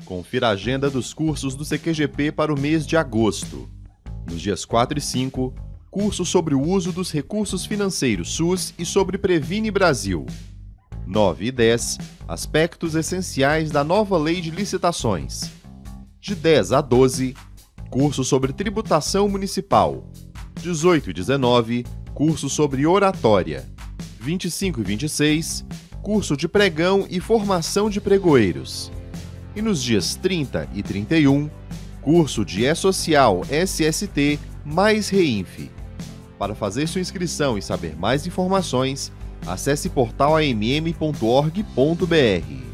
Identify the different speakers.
Speaker 1: Confira a agenda dos cursos do CQGP para o mês de agosto. Nos dias 4 e 5, curso sobre o uso dos recursos financeiros SUS e sobre Previne Brasil. 9 e 10, aspectos essenciais da nova lei de licitações. De 10 a 12, curso sobre tributação municipal. 18 e 19, curso sobre oratória. 25 e 26, curso de pregão e formação de pregoeiros. E nos dias 30 e 31, curso de E-Social SST mais REINF. Para fazer sua inscrição e saber mais informações, acesse portalamm.org.br.